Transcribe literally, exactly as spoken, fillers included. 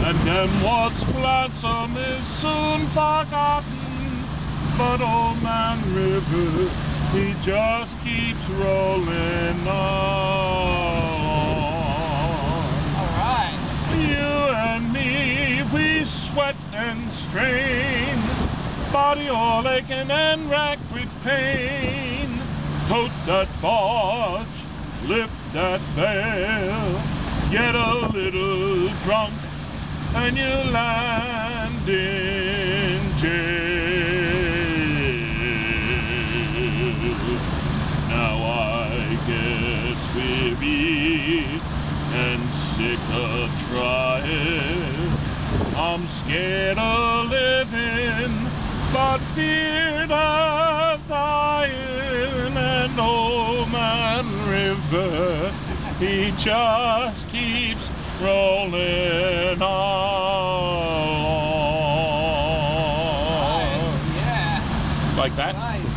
And then what's gladsome is soon forgotten. But old man River, he just keeps rolling on. Alright. You and me, we sweat and strain, body all aching and racked with pain. Tote that barge, lift that bale, get a little drunk, and you land in jail. Now I get weary and sick of trying. I'm scared of living, but feared of dying. And old man River, he just keeps rolling on. Nice. Yeah. Like that? Nice.